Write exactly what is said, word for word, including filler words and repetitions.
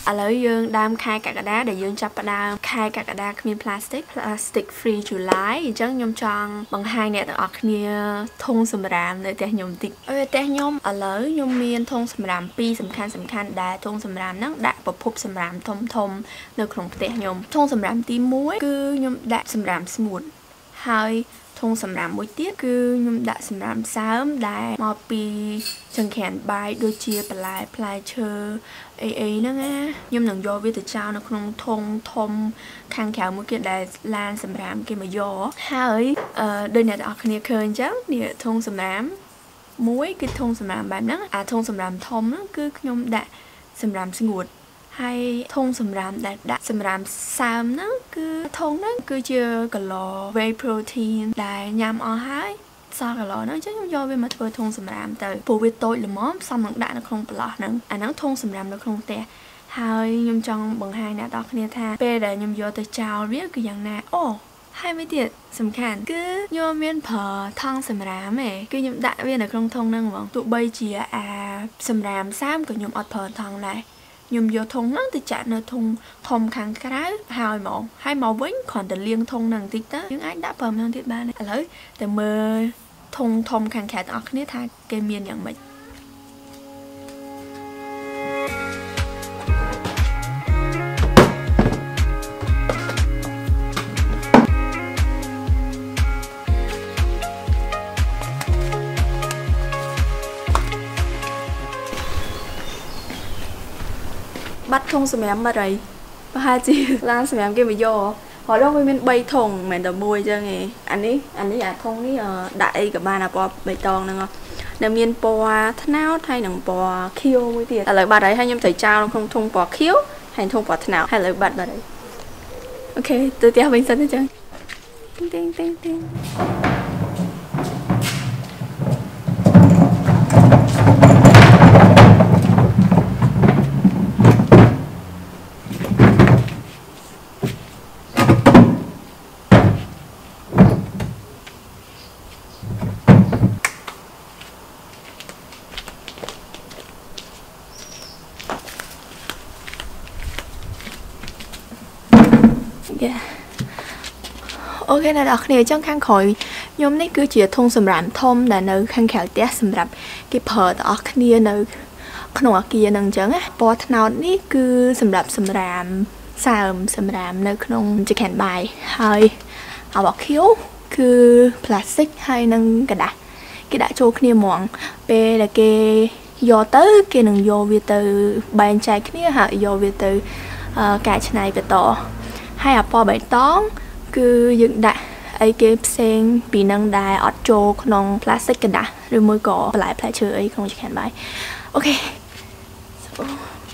ឥឡូវយើងដើមខែកក្កដាដែលយើងចាប់ផ្ដើមខែកក្កដាគ្មាន plastic plastic free July អញ្ចឹងខ្ញុំចង់បង្ហាញអ្នកទាំងអស់គ្នាធុងសម្រាមនៅផ្ទះខ្ញុំតិចអឺផ្ទះខ្ញុំឥឡូវខ្ញុំមានធុងសម្រាមពីរសំខាន់សំខាន់ដែលធុងសម្រាមហ្នឹងដាក់ប្រភពសម្រាមធំធំនៅក្នុងផ្ទះខ្ញុំធុងសម្រាមទីមួយគឺខ្ញុំដាក់សម្រាមស្ងួតហើយធុងសម្រាមមួយទៀតគឺខ្ញុំដាក់សម្រាមសើមដែលមកពីចង្ក្រានបាយដូចជាបន្លែផ្លែឈើអីអីហ្នឹងណាខ្ញុំនឹងយកវាទៅចោលនៅក្នុងធុងធំខាងក្រៅមួយទៀតដែលឡានសម្រាមគេមកយកហើយអឺដូចអ្នកទាំងអស់គ្នាឃើញអញ្ចឹងនេះធុងសម្រាមមួយគឺធុងសម្រាមបែបហ្នឹងអាធុងសម្រាមធំហ្នឹងគឺខ្ញុំដាក់សម្រាមស្ងួតហើយធុងសម្រាមដែលដាក់សម្រាមសើមហ្នឹងគឺធុងហ្នឹងគឺជាគីឡូ whey protein ដែលញ៉ាំអស់ហើយសល់គីឡូហ្នឹងអញ្ចឹងខ្ញុំយកវាមកធ្វើធុងសម្រាមទៅព្រោះវាតូចល្មមសមនឹងដាក់នៅក្នុងប្លោះហ្នឹងអាហ្នឹងធុងសម្រាមនៅក្នុងផ្ទះហើយខ្ញុំចង់បង្ហាញអ្នកនរគ្នាថាពេលដែលខ្ញុំយកទៅចោលវាគឺយ៉ាងណាអូហើយមួយទៀតសំខាន់គឺខ្ញុំមានប្រើថង់សម្រាមឯងគឺខ្ញុំដាក់វានៅក្នុងធុងហ្នឹងហ្មងទោះបីជាអាសម្រាមសើមក៏ខ្ញុំអត់ប្រើថង់ដែរខ្ញុំយកធុងហ្នឹងទៅចាក់នៅធុងធំខាងក្រៅហើយហ្មងហើយមកវិញគ្រាន់តែលាងធុងហ្នឹងបន្តិចទៅយើងអាចដាក់ប្រើម្ដងទៀតបានឥឡូវទៅមើលធុងធំខាងក្រៅទាំងអស់គ្នាថាគេមានយ៉ាងម៉េចបាត់ធុងសម្រាមបាត់ហើយប្រហែលជាឡានសម្រាមគេមកយកហើយដល់វាមានបីធុងមិនមែនតែមួយអញ្ចឹងឯងអានេះអានេះអាធុងនេះដាក់អីក៏បានអាពណ៌បៃតងហ្នឹងដែលមានពណ៌ត្នោតហើយនឹងពណ៌ខៀវមួយទៀតឥឡូវបាត់ហើយហើយខ្ញុំត្រូវចោលក្នុងធុងពណ៌ខៀវហើយធុងពណ៌ត្នោតហើយឥឡូវបាត់បាត់ហើយអូខេទៅផ្ទះវិញសិនអញ្ចឹងទីងទីងទីងអូខេអ្នកនរគ្នាអញ្ចឹងខាងក្រោយខ្ញុំនេះគឺជាធុងសម្រាមធំដែលនៅខាងក្រៅផ្ទះសម្រាប់គេប្រើទាំងអស់គ្នានៅក្នុងអាគារហ្នឹងអញ្ចឹងណាពណ៌ត្នោតនេះគឺសម្រាប់សម្រាមសើមសម្រាមនៅក្នុងចង្ក្រានបាយហើយអាបខៀវគឺ plastic ហើយនឹងกระดาษគេដាក់ចូលគ្នាហ្មងពេលដែលគេយកទៅគេនឹងយកវាទៅបែងចែកគ្នាហើយយកវាទៅកែច្នៃបន្តហើយអាពណ៌បៃតងគឺយើងដាក់អីគេផ្សេងពីនឹងដែលអត់ចូលក្នុង plastic กระดาษឬមួយក៏បន្លែផ្លែឈើអីក្នុងចង្ក្រានបាយអូខេ